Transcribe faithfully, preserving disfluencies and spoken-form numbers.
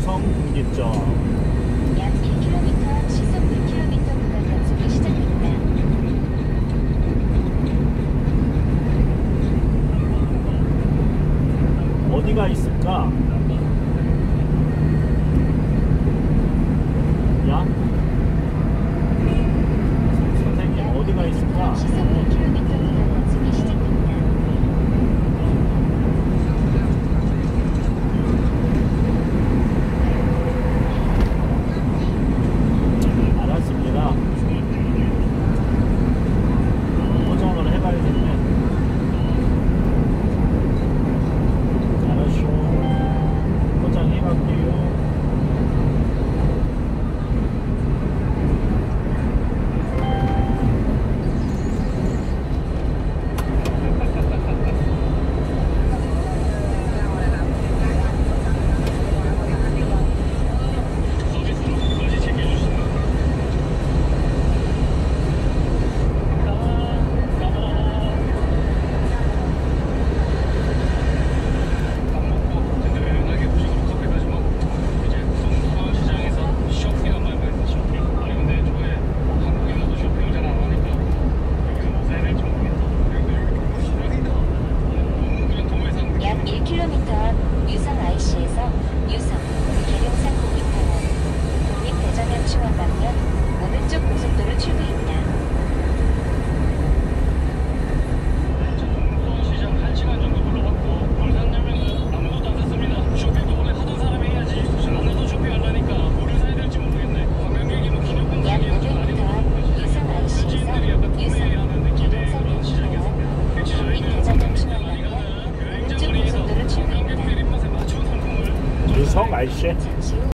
유성 분기점. 약 일 킬로미터 시속 백 킬로미터 구간 단속이 시작됩니다. 어디가 있을까? 야? 선생님 어디가 있을까? 시속 백 킬로미터 구간 단속이 시작됩니다. 알았습니다. 포장을 해봐야겠네. 알았쇼. 포장해갈게요. 일 킬로미터 앞 유성 아이씨에서 유성, 계룡산 국립공원, 국립대전역 중원 방면 오른쪽 고속도로 출구입니다. 시장 한 시간 정도 불러봤고 울산라면은 아무것도 안 샀습니다. 쇼핑도 원래 하던 사람이 해야지. 나도 쇼핑하려니까 뭐를 사야 될지 모르겠네. 관광객이 뭐 기념품 약 사기에는 좀 오백 미터 많이 앞 유성 아이씨에서 현지인들이 약간 구매하는 느낌의 계룡산 그런 시장에서 국립공원, 역시 저희는 국립대전역 중원 많이 방면 가는 오른쪽 여행자분이 고속도로 출구입니다. 관광객들 입맛에 맞춘 상품을 유성 아이씨. 잠시 후